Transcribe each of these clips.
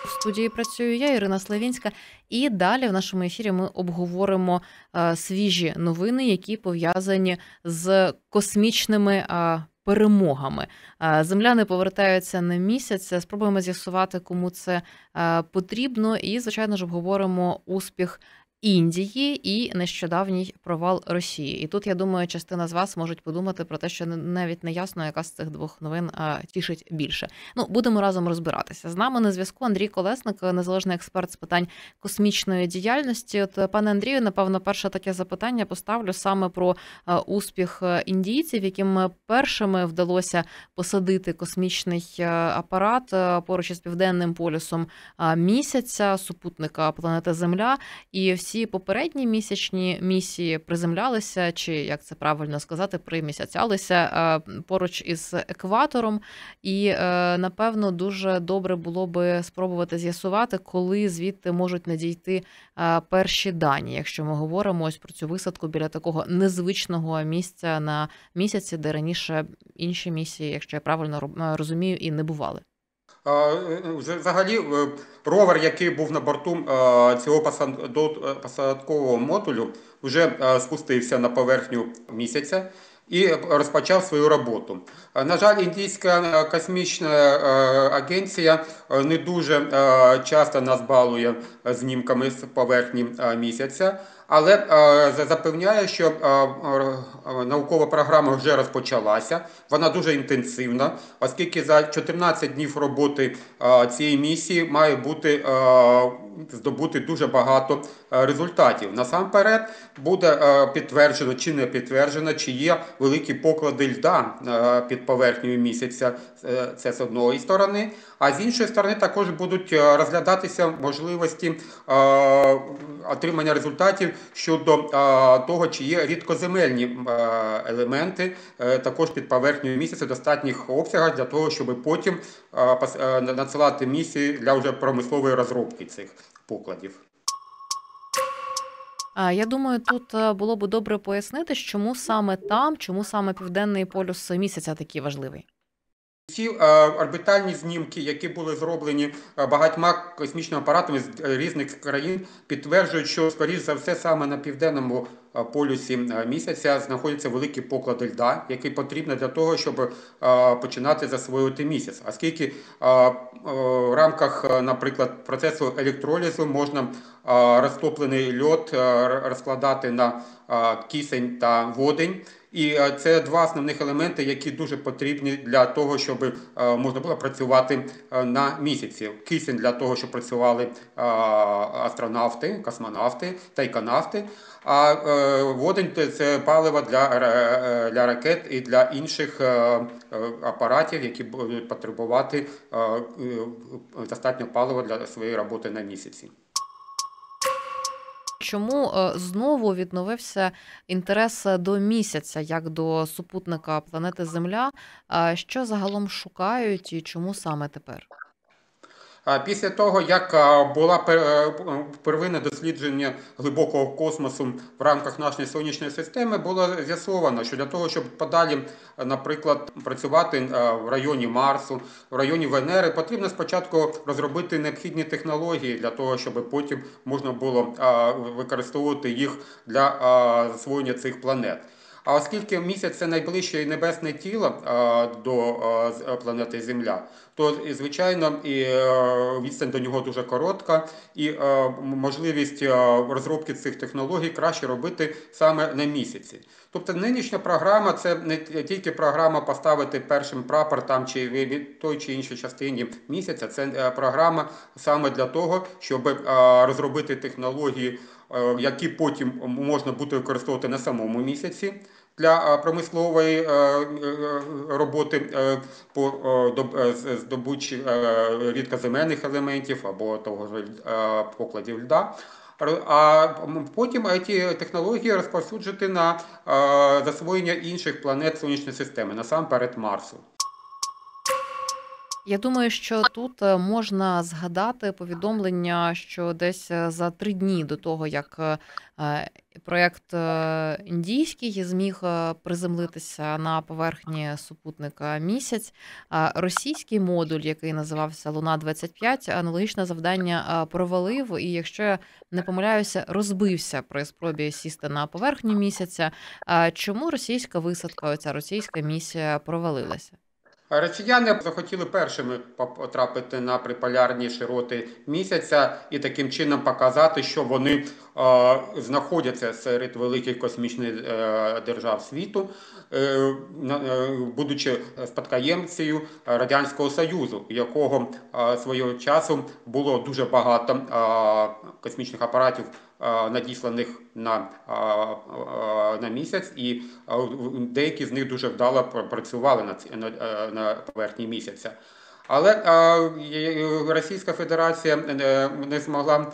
В студії працюю я, Ірина Славінська, і далі в нашому ефірі ми обговоримо свіжі новини, які пов'язані з космічними перемогами. Земляни повертаються на місяць. Спробуємо з'ясувати, кому це потрібно, і, звичайно ж, обговоримо успіх Індії і нещодавній провал Росії. І тут, я думаю, частина з вас можуть подумати про те, що навіть не ясно, яка з цих двох новин тішить більше. Ну, будемо разом розбиратися. З нами на зв'язку Андрій Колесник, незалежний експерт з питань космічної діяльності. От, пане Андрію, напевно, перше таке запитання поставлю саме про успіх індійців, яким першими вдалося посадити космічний апарат поруч із Південним полюсом місяця, супутника планети Земля. І всі попередні місячні місії приземлялися, чи, як це правильно сказати, примісяцялися поруч із екватором. І, напевно, дуже добре було би спробувати з'ясувати, коли звідти можуть надійти перші дані, якщо ми говоримо ось про цю висадку біля такого незвичного місця на місяці, де раніше інші місії, якщо я правильно розумію, і не бували. Взагалі, ровер, який був на борту цього посадкового модулю, вже спустився на поверхню місяця і розпочав свою роботу. На жаль, індійська космічна агенція не дуже часто нас балує знімками з поверхні місяця, але запевняє, що наукова програма вже розпочалася, вона дуже інтенсивна, оскільки за 14 днів роботи цієї місії має бути здобути дуже багато результатів. Насамперед буде підтверджено чи не підтверджено, чи є великі поклади льда під поверхнею місяця, це з одної сторони, а з іншої сторони також будуть розглядатися можливості отримання результатів щодо того, чи є рідкоземельні елементи також під поверхнею місяця в достатніх обсягах для того, щоб потім надсилати місії для вже промислової розробки цих покладів. Я думаю, тут було б добре пояснити, чому саме там, чому саме Південний полюс місяця такий важливий. Ці орбітальні знімки, які були зроблені багатьма космічними апаратами з різних країн, підтверджують, що, скоріш за все, саме на південному полюсі місяця знаходяться великі поклади льда, які потрібні для того, щоб починати засвоювати місяць. Оскільки в рамках, наприклад, процесу електролізу можна розтоплений льод розкладати на кисень та водень. І це два основних елементи, які дуже потрібні для того, щоб можна було працювати на місяці. Кисень для того, щоб працювали астронавти, космонавти, тайконавти, а водень – це паливо для ракет і для інших апаратів, які будуть потребувати достатньо палива для своєї роботи на місяці. Чому знову відновився інтерес до місяця, як до супутника планети Земля? Що загалом шукають і чому саме тепер? Після того, як було первинне дослідження глибокого космосу в рамках нашої сонячної системи, було з'ясовано, що для того, щоб подалі, наприклад, працювати в районі Марсу, в районі Венери, потрібно спочатку розробити необхідні технології для того, щоб потім можна було використовувати їх для засвоєння цих планет. А оскільки місяць – це найближче небесне тіло до планети Земля, то, звичайно, і відстань до нього дуже коротка, і можливість розробки цих технологій краще робити саме на місяці. Тобто нинішня програма – це не тільки програма поставити першим прапор там чи в той чи іншій частині місяця, це програма саме для того, щоб розробити технології, які потім можна буде використовувати на самому місяці для промислової роботи по здобучі рідкоземельних елементів або того ж покладів льда. А потім ці технології розповсюджити на засвоєння інших планет Сонячної системи, насамперед Марсу. Я думаю, що тут можна згадати повідомлення, що десь за 3 дні до того, як проєкт індійський зміг приземлитися на поверхні супутника Місяць, російський модуль, який називався Луна-25, аналогічне завдання провалив і, якщо я не помиляюся, розбився при спробі сісти на поверхню Місяця. Чому російська висадка, оця російська місія провалилася? Росіяни захотіли першими потрапити на приполярні широти Місяця і таким чином показати, що вони знаходяться серед великих космічних держав світу, будучи спадкоємцею Радянського Союзу, якого свого часу було дуже багато космічних апаратів, надісланих на Місяць, і деякі з них дуже вдало працювали на поверхні Місяця. Але Російська Федерація не змогла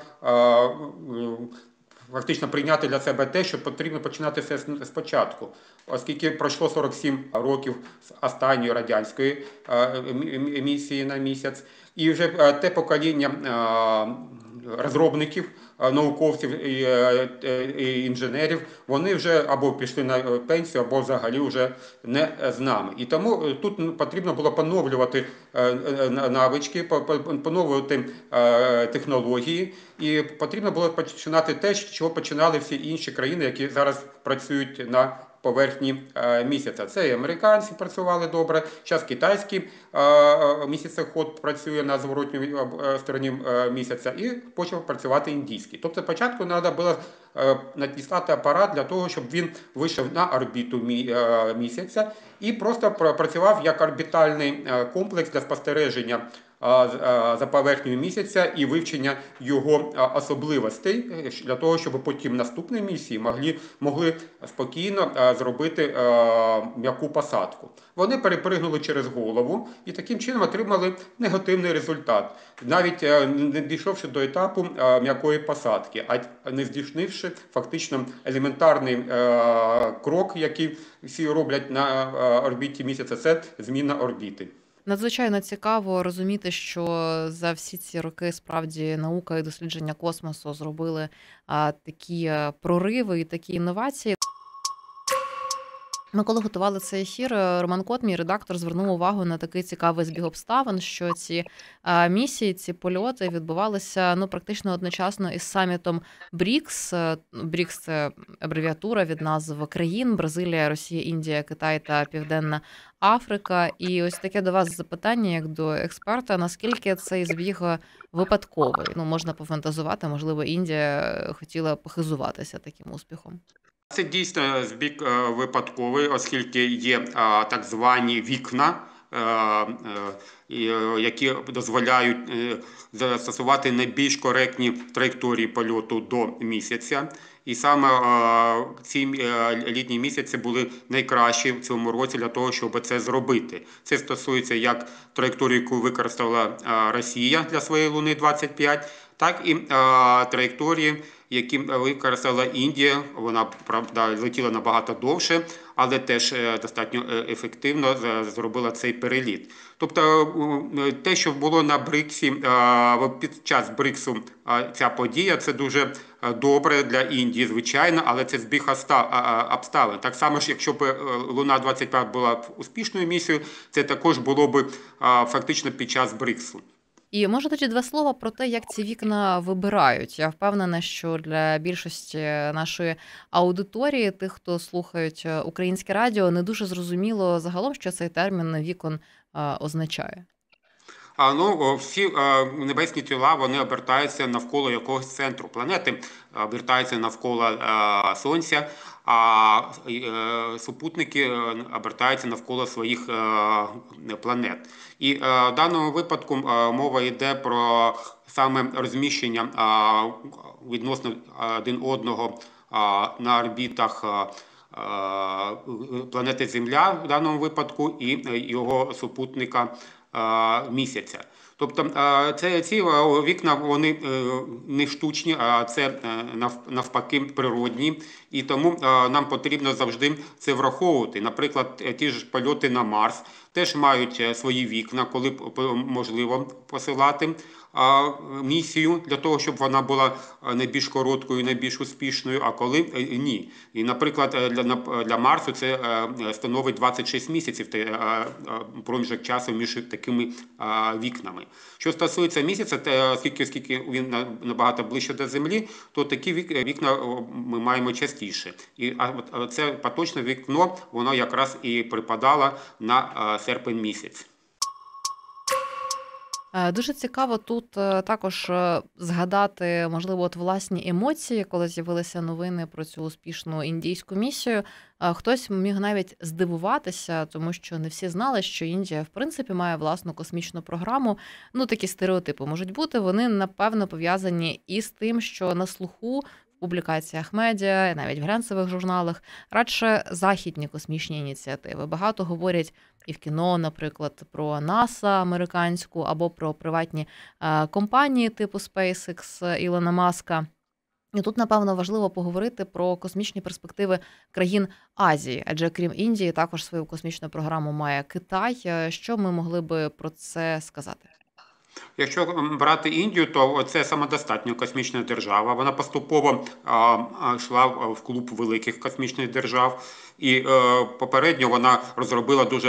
фактично прийняти для себе те, що потрібно починати все спочатку, оскільки пройшло 47 років з останньої радянської місії на Місяць, і вже те покоління розробників, науковців і інженерів, вони вже або пішли на пенсію, або взагалі вже не з нами. І тому тут потрібно було поновлювати навички, поновлювати технології, і потрібно було починати те, з чого починали всі інші країни, які зараз працюють на поверхні Місяця. Це і американці працювали добре, зараз китайський місяцеход працює на зворотній стороні Місяця, і почав працювати індійський. Тобто спочатку треба було надіслати апарат для того, щоб він вийшов на орбіту Місяця і просто працював як орбітальний комплекс для спостереження за поверхнею Місяця і вивчення його особливостей, для того, щоб потім наступні місії могли спокійно зробити м'яку посадку. Вони перепригнули через голову і таким чином отримали негативний результат, навіть не дійшовши до етапу м'якої посадки, а не здійснивши фактично елементарний крок, який всі роблять на орбіті Місяця, це зміна орбіти. Надзвичайно цікаво розуміти, що за всі ці роки справді наука і дослідження космосу зробили такі прориви і такі інновації. Ми коли готували цей ефір, Роман Кот, мій редактор, звернув увагу на такий цікавий збіг обставин, що ці місії, ці польоти відбувалися практично одночасно із самітом БРІКС. БРІКС – це абревіатура від назв країн: Бразилія, Росія, Індія, Китай та Південна Африка. І ось таке до вас запитання, як до експерта: наскільки цей збіг випадковий? Можна пофантазувати, можливо, Індія хотіла похизуватися таким успіхом. Це дійсно збіг випадковий, оскільки є так звані вікна, які дозволяють застосувати найбільш коректні траєкторії польоту до Місяця. І саме ці літні місяці були найкращі в цьому році для того, щоб це зробити. Це стосується як траєкторії, яку використала Росія для своєї Луни-25, так і траєкторії, які використала Індія. Вона, правда, летіла набагато довше, але теж достатньо ефективно зробила цей переліт. Тобто те, що було на БРІКСі, під час БРІКСу ця подія, це дуже добре для Індії, звичайно, але це збіг обставин. Так само ж, якщо б Луна-25 була успішною місією, це також було б фактично під час БРІКСу. І може тоді 2 слова про те, як ці вікна вибирають. Я впевнена, що для більшості нашої аудиторії, тих, хто слухають українське радіо, не дуже зрозуміло загалом, що цей термін вікон означає. Всі небесні тіла, вони обертаються навколо якогось центру планети, обертаються навколо Сонця, а супутники обертаються навколо своїх планет. І в даному випадку мова йде про саме розміщення відносно один одного на орбітах планети Земля в даному випадку і його супутника Місяця. Тобто ці вікна вони не штучні, а це навпаки природні. І тому нам потрібно завжди це враховувати. Наприклад, ті ж польоти на Марс теж мають свої вікна, коли можливо посилати місію для того, щоб вона була найбільш короткою, найбільш успішною, а коли ні. І, наприклад, для Марсу це становить 26 місяців проміжок часу між такими вікнами. Що стосується місяця, оскільки він набагато ближче до Землі, то такі вікна ми маємо частіше. І це поточне вікно, воно якраз і припадало на серпень місяць. Дуже цікаво тут також згадати, можливо, от власні емоції, коли з'явилися новини про цю успішну індійську місію. Хтось міг навіть здивуватися, тому що не всі знали, що Індія, в принципі, має власну космічну програму. Ну, такі стереотипи можуть бути. Вони, напевно, пов'язані і з тим, що на слуху в публікаціях медіа, навіть в глянцевих журналах, радше західні космічні ініціативи. Багато говорять і в кіно, наприклад, про НАСА американську або про приватні компанії типу SpaceX Ілона Маска. І тут, напевно, важливо поговорити про космічні перспективи країн Азії, адже крім Індії, також свою космічну програму має Китай. Що ми могли би про це сказати? Якщо брати Індію, то це самодостатня космічна держава. Вона поступово йшла в клуб великих космічних держав. І попередньо вона розробила дуже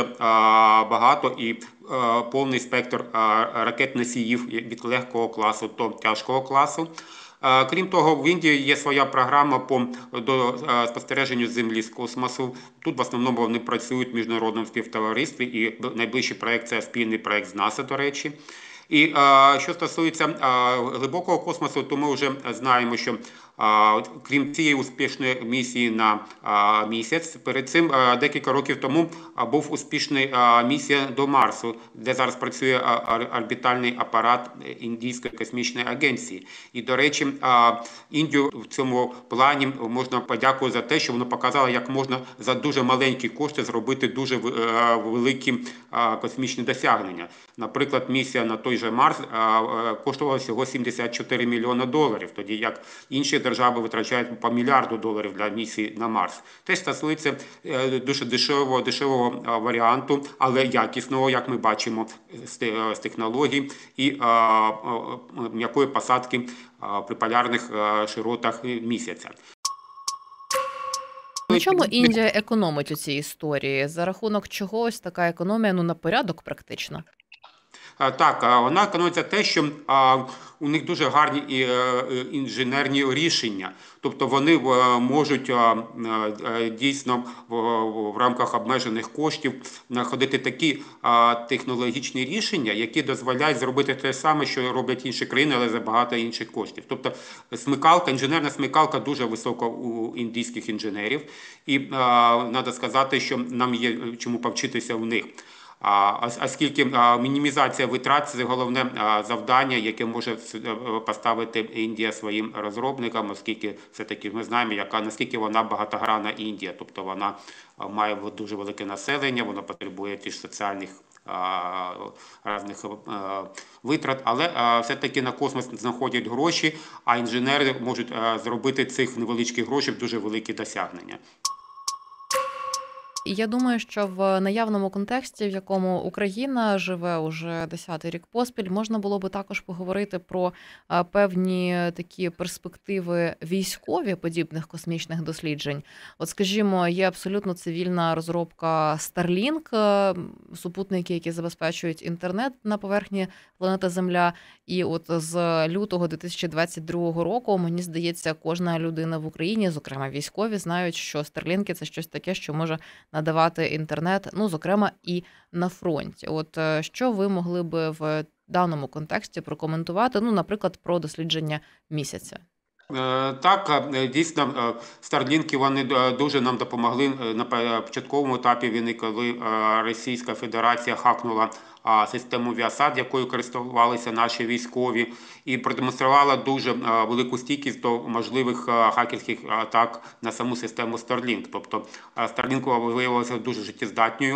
багато і повний спектр ракет-носіїв від легкого класу до тяжкого класу. Крім того, в Індії є своя програма по спостереженню Землі з космосу. Тут в основному вони працюють в міжнародному співтоваристві, і найближчий проєкт – це спільний проєкт з НАСА, до речі. І що стосується глибокого космосу, то ми вже знаємо, що крім цієї успішної місії на місяць, перед цим декілька років тому був успішна місія до Марсу, де зараз працює орбітальний апарат Індійської космічної агенції. І, до речі, Індію в цьому плані можна подякувати за те, що воно показало, як можна за дуже маленькі кошти зробити дуже великі космічні досягнення. Наприклад, місія на той же Марс коштувала всього $74 мільйони, тоді як інші держави витрачають по $1 мільярду для місії на Марс. Те стосується дуже дешевого варіанту, але якісного, як ми бачимо, з технологій і м'якої посадки при полярних широтах місяця. На чому Індія економить у цій історії? За рахунок чогось така економія, на порядок практично? Так, вона економиться те, що у них дуже гарні інженерні рішення. Тобто вони можуть дійсно в рамках обмежених коштів знаходити такі технологічні рішення, які дозволяють зробити те саме, що роблять інші країни, але за багато інших коштів. Тобто інженерна смикалка дуже висока у індійських інженерів. І треба сказати, що нам є чому повчитися в них. Оскільки мінімізація витрат – це головне завдання, яке може поставити Індія своїм розробникам, оскільки все-таки ми знаємо, наскільки вона багатогранна Індія. Тобто вона має дуже велике населення, вона потребує ті ж соціальних різних витрат, але все-таки на космос знаходять гроші, а інженери можуть зробити цих невеличких грошей дуже великі досягнення. Я думаю, що в наявному контексті, в якому Україна живе уже 10-й рік поспіль, можна було би також поговорити про певні такі перспективи військові подібних космічних досліджень. От, скажімо, є абсолютно цивільна розробка Starlink, супутники, які забезпечують інтернет на поверхні планети Земля. І от з лютого 2022 року, мені здається, кожна людина в Україні, зокрема військові, знають, що Starlink – це щось таке, що може надавати інтернет, зокрема, і на фронті. От що ви могли би в даному контексті прокоментувати, наприклад, про дослідження місяця? Так, дійсно, Старлінки вони дуже нам допомогли на початковому етапі війни, коли Російська Федерація хакнула систему Viasat, якою користувалися наші військові, і продемонструвала дуже велику стійкість до можливих хакерських атак на саму систему Starlink. Тобто Starlink виявилася дуже життєздатною.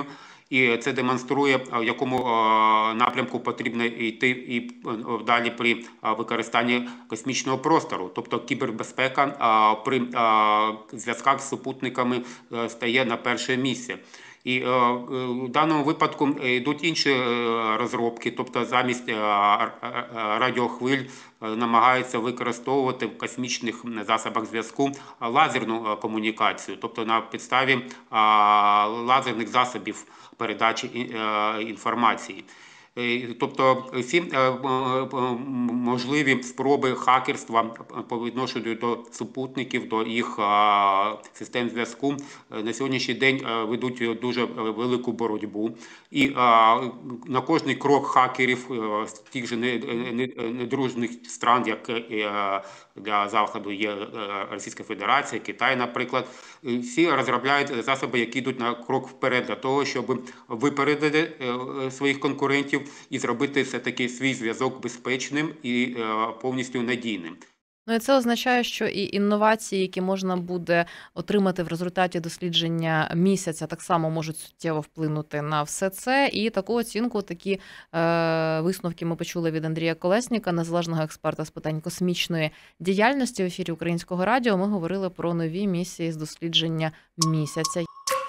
і це демонструє, в якому напрямку потрібно йти і далі при використанні космічного простору. Тобто кібербезпека при зв'язках з супутниками стає на перше місце. І в даному випадку йдуть інші розробки, тобто замість радіохвиль намагаються використовувати в космічних засобах зв'язку лазерну комунікацію, тобто на підставі лазерних засобів передачі інформації. Тобто всі можливі спроби хакерства по відношенню до супутників, до їх систем зв'язку на сьогоднішній день ведуть дуже велику боротьбу. І на кожний крок хакерів з тих же недружних стран, як для Заходу є Російська Федерація, Китай, наприклад, всі розробляють засоби, які йдуть на крок вперед для того, щоб випередити своїх конкурентів і зробити все-таки свій зв'язок безпечним і повністю надійним. Ну і це означає, що і інновації, які можна буде отримати в результаті дослідження місяця, так само можуть суттєво вплинути на все це. І таку оцінку, такі висновки ми почули від Андрія Колєсніка, незалежного експерта з питань космічної діяльності. В ефірі Українського радіо ми говорили про нові місії з дослідження місяця.